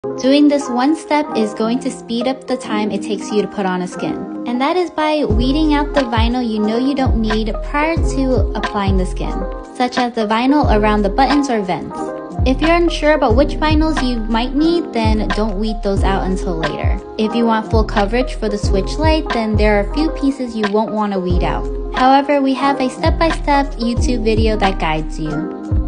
Doing this one step is going to speed up the time it takes you to put on a skin. And that is by weeding out the vinyl you know you don't need prior to applying the skin, such as the vinyl around the buttons or vents. If you're unsure about which vinyls you might need, then don't weed those out until later. If you want full coverage for the switch light, then there are a few pieces you won't want to weed out. However, we have a step-by-step YouTube video that guides you.